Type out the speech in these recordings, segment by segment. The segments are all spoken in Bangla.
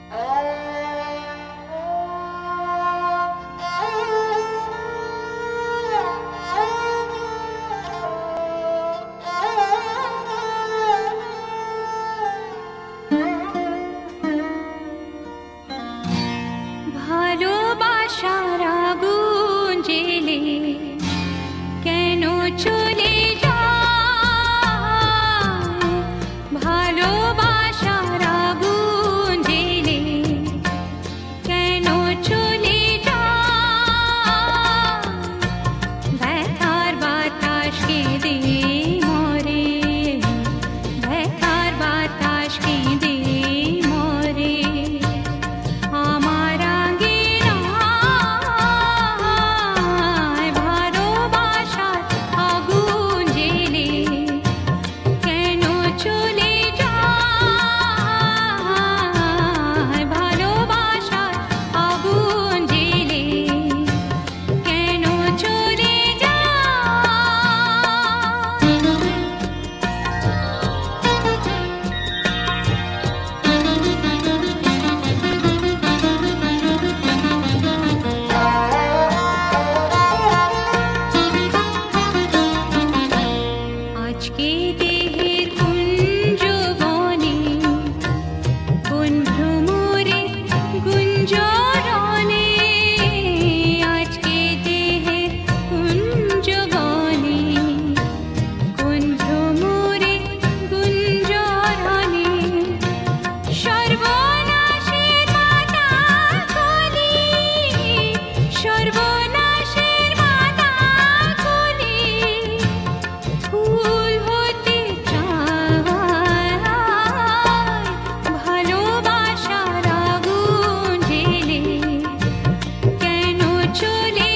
ভালোবাসার আগুন জেলে কেন চলে যায়, ভালোবাসার আগুন জেলে কেন চলে যায়, ব্যথার বাতাস কেঁদে মরে, ব্যথার বাতাস কেঁদে মরে আমার আঙ্গিনায়, ভালোবাসার আগুন জেলে কেন চলে যায়, ভালোবাসার আগুন জেলে কেন চলে আজকে দেহের কুঞ্জবনে কোন ভ্রমরে গুঞ্জরণে, আজকে দেহের কুঞ্জবনে কোন ভ্রমরে গুঞ্জরণে সর্বনাশের মাতা কলি, সর্বনাশের মাতা কলি ফুল হতে চায়, ভালোবাসার আগুন জেলে কেন চলে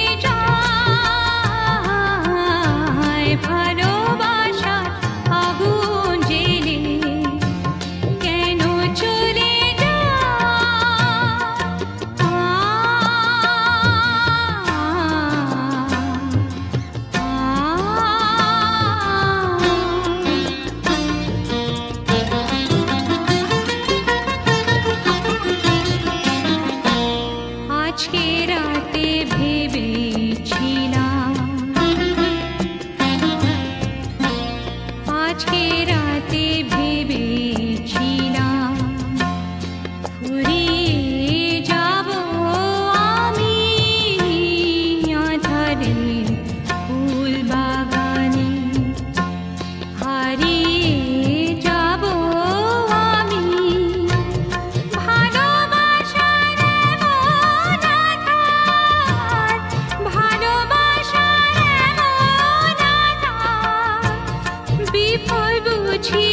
যায়, ভালোবাসার আগুন জেলে কেন চলে আজকে রাতে ভেবেছিলাম, আজকে রাতে ভেবেছিলাম ফুরিয়ে যাব আমি আঁধারে ফুল বাগানে, হারিয়ে যাব আমি ভালোবাসার এমন আধার, ভালোবাসার এমন আধার বিফল বুঝি